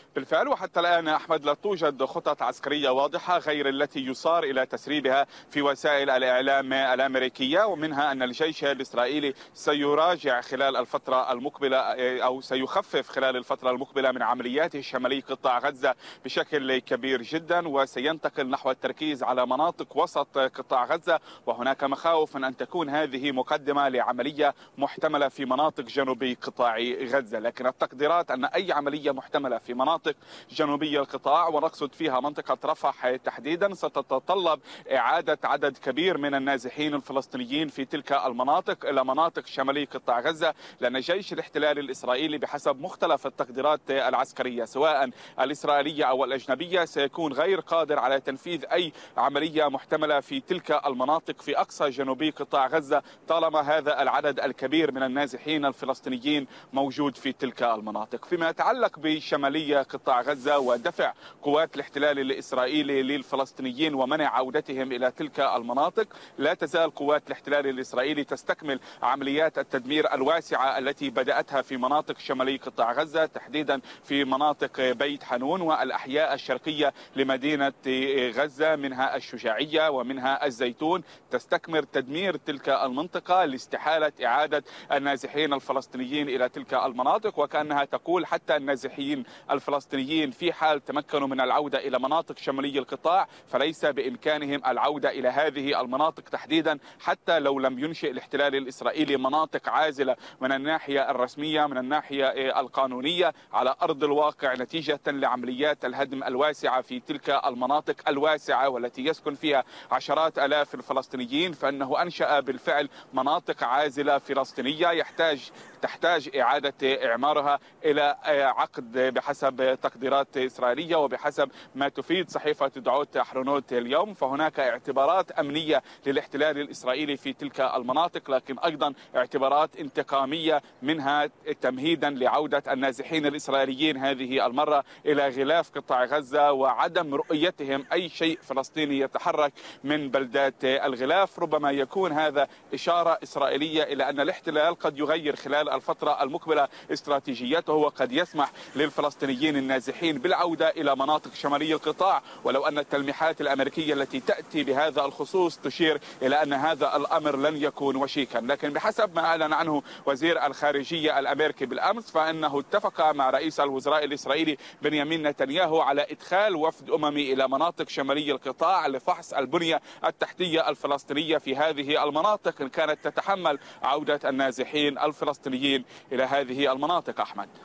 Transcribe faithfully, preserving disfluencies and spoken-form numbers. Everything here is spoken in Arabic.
بالفعل، وحتى الآن أحمد لا توجد خطط عسكرية واضحة غير التي يصار إلى تسريبها في وسائل الإعلام الأمريكية، ومنها أن الجيش الإسرائيلي سيراجع خلال الفترة المقبلة أو سيخفف خلال الفترة المقبلة من عملياته شمالي قطاع غزة بشكل كبير جدا، وسينتقل نحو التركيز على مناطق وسط قطاع غزة. وهناك مخاوف من أن تكون هذه مقدمة لعملية محتملة في مناطق جنوبي قطاع غزة، لكن التقديرات أن أي عملية محتملة في مناطق جنوبي القطاع، ونقصد فيها منطقة رفح تحديدا، ستتطلب إعادة عدد كبير من النازحين الفلسطينيين في تلك المناطق إلى مناطق شمالي قطاع غزة، لأن جيش الاحتلال الإسرائيلي بحسب مختلف التقديرات العسكرية سواء الإسرائيلية أو الأجنبية سيكون غير قادر على تنفيذ أي عملية محتملة في تلك المناطق في أقصى جنوبي قطاع غزة طالما هذا العدد الكبير من النازحين الفلسطينيين موجود في تلك المناطق. فيما يتعلق بشمالي قطاع غزة ودفع قوات الاحتلال الإسرائيلي للفلسطينيين ومنع عودتهم إلى تلك المناطق، لا تزال قوات الاحتلال الإسرائيلي تستكمل عمليات التدمير الواسعة التي بدأتها في مناطق شمالي قطاع غزة، تحديدا في مناطق بيت حنون والأحياء الشرقية لمدينة غزة، منها الشجاعية ومنها الزيتون. تستكمل تدمير تلك المنطقة لاستحالة إعادة النازحين الفلسطينيين إلى تلك المناطق، وكأنها تقول حتى النازحين الفلسطينيين في حال تمكنوا من العودة إلى مناطق شمالي القطاع فليس بإمكانهم العودة إلى هذه المناطق تحديدا، حتى لو لم ينشئ الاحتلال الإسرائيلي مناطق عازلة من الناحية الرسمية من الناحية القانونية على أرض الواقع نتيجة لعمليات الهدم الواسعة في تلك المناطق الواسعة والتي يسكن فيها عشرات آلاف الفلسطينيين، فإنه أنشأ بالفعل مناطق عازلة فلسطينية يحتاج تحتاج إعادة إعمارها إلى عقد بحسب تقديرات إسرائيلية وبحسب ما تفيد صحيفة دعوت أحرنوت اليوم. فهناك اعتبارات أمنية للاحتلال الإسرائيلي في تلك المناطق، لكن أيضا اعتبارات انتقامية منها تمهيدا لعودة النازحين الإسرائيليين هذه المرة إلى غلاف قطاع غزة وعدم رؤيتهم أي شيء فلسطيني يتحرك من بلدات الغلاف. ربما يكون هذا إشارة إسرائيلية إلى أن الاحتلال قد يغير خلال الفترة المقبلة استراتيجيته وقد يسمح للفلسطينيين النازحين بالعودة إلى مناطق شمالي القطاع، ولو أن التلميحات الأمريكية التي تأتي بهذا الخصوص تشير إلى أن هذا الأمر لن يكون وشيكا. لكن بحسب ما أعلن عنه وزير الخارجية الأمريكي بالأمس فإنه اتفق مع رئيس الوزراء الإسرائيلي بنيامين نتنياهو على إدخال وفد أممي إلى مناطق شمالي القطاع لفحص البنية التحتية الفلسطينية في هذه المناطق إن كانت تتحمل عودة النازحين الفلسطينيين إلى هذه المناطق. أحمد.